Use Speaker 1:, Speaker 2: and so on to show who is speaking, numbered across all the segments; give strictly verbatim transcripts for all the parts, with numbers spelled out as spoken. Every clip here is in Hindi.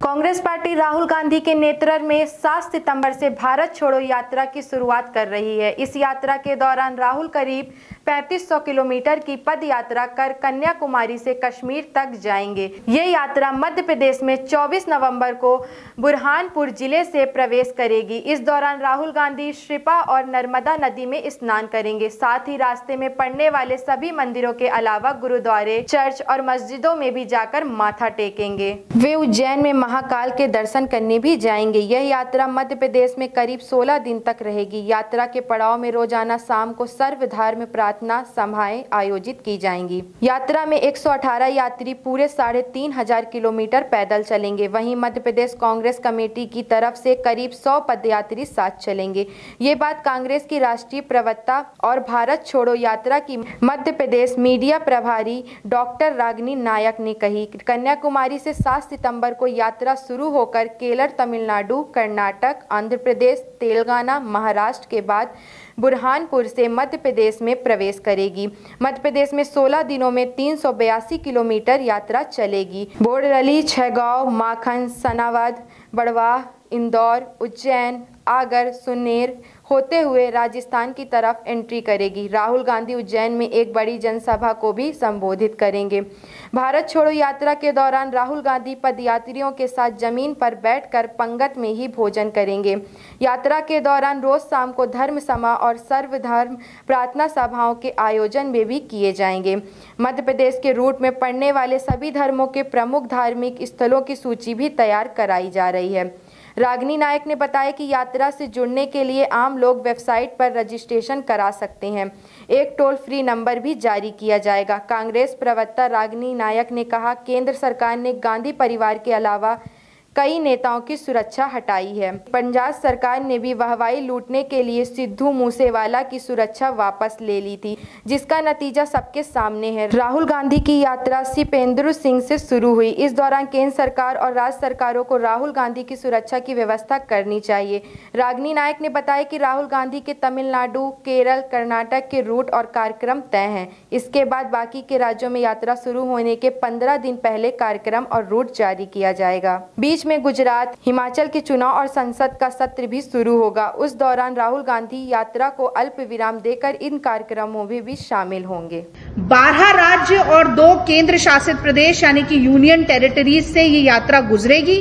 Speaker 1: कांग्रेस पार्टी राहुल गांधी के नेतृत्व में सात सितंबर से भारत छोड़ो यात्रा की शुरुआत कर रही है। इस यात्रा के दौरान राहुल करीब पैंतीस सौ किलोमीटर की पद यात्रा कर कन्याकुमारी से कश्मीर तक जाएंगे। ये यात्रा मध्य प्रदेश में चौबीस नवंबर को बुरहानपुर जिले से प्रवेश करेगी। इस दौरान राहुल गांधी श्रीपा और नर्मदा नदी में स्नान करेंगे। साथ ही रास्ते में पड़ने वाले सभी मंदिरों के अलावा गुरुद्वारे, चर्च और मस्जिदों में भी जाकर माथा टेकेंगे। वे उज्जैन में महाकाल के दर्शन करने भी जाएंगे। यह यात्रा मध्य प्रदेश में करीब सोलह दिन तक रहेगी। यात्रा के पड़ाव में रोजाना शाम को सर्वधर्म प्रार्थना सभाएं आयोजित की जाएंगी। यात्रा में एक सौ अठारह यात्री पूरे साढ़े तीन हजार किलोमीटर पैदल चलेंगे। वहीं मध्य प्रदेश कांग्रेस कमेटी की तरफ से करीब सौ पदयात्री साथ चलेंगे। ये बात कांग्रेस की राष्ट्रीय प्रवक्ता और भारत छोड़ो यात्रा की मध्य प्रदेश मीडिया प्रभारी डॉक्टर रागिनी नायक ने कही। कन्याकुमारी से सात सितंबर को यात्रा शुरू होकर केरल, तमिलनाडु, कर्नाटक, आंध्र प्रदेश, तेलंगाना, महाराष्ट्र के बाद बुरहानपुर से मध्य प्रदेश में प्रवेश करेगी। मध्य प्रदेश में सोलह दिनों में तीन सौ बयासी किलोमीटर यात्रा चलेगी। बोरवली, छैगॉव, माखन, सनावद, बड़वाह, इंदौर, उज्जैन, आगर, सुनेर होते हुए राजस्थान की तरफ एंट्री करेगी। राहुल गांधी उज्जैन में एक बड़ी जनसभा को भी संबोधित करेंगे। भारत छोड़ो यात्रा के दौरान राहुल गांधी पदयात्रियों के साथ जमीन पर बैठकर पंगत में ही भोजन करेंगे। यात्रा के दौरान रोज शाम को धर्म सभा और सर्वधर्म प्रार्थना सभाओं के आयोजन में भी किए जाएंगे। मध्य प्रदेश के रूट में पड़ने वाले सभी धर्मों के प्रमुख धार्मिक स्थलों की सूची भी तैयार कराई जा रही है। रागिनी नायक ने बताया कि यात्रा से जुड़ने के लिए आम लोग वेबसाइट पर रजिस्ट्रेशन करा सकते हैं। एक टोल फ्री नंबर भी जारी किया जाएगा। कांग्रेस प्रवक्ता रागिनी नायक ने कहा, केंद्र सरकार ने गांधी परिवार के अलावा कई नेताओं की सुरक्षा हटाई है। पंजाब सरकार ने भी वाहवाही लूटने के लिए सिद्धू मूसेवाला की सुरक्षा वापस ले ली थी, जिसका नतीजा सबके सामने है। राहुल गांधी की यात्रा शिपेंद्र सिंह से शुरू हुई। इस दौरान केंद्र सरकार और राज्य सरकारों को राहुल गांधी की सुरक्षा की व्यवस्था करनी चाहिए। रागिनी नायक ने बताया कि राहुल गांधी के तमिलनाडु, केरल, कर्नाटक के रूट और कार्यक्रम तय हैं। इसके बाद बाकी के राज्यों में यात्रा शुरू होने के पंद्रह दिन पहले कार्यक्रम और रूट जारी किया जाएगा। बीच में गुजरात, हिमाचल के चुनाव और संसद का सत्र भी शुरू होगा। उस दौरान राहुल गांधी यात्रा को अल्प विराम देकर इन कार्यक्रमों में भी शामिल होंगे।
Speaker 2: बारह राज्य और दो केंद्र शासित प्रदेश यानी कि यूनियन टेरिटरीज से ये यात्रा गुजरेगी।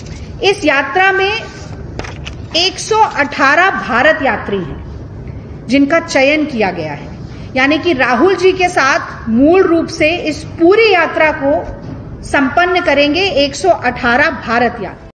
Speaker 2: इस यात्रा में एक सौ अठारह भारत यात्री हैं जिनका चयन किया गया है, यानी कि राहुल जी के साथ मूल रूप से इस पूरी यात्रा को संपन्न करेंगे एक सौ अठारह भारत यात्री।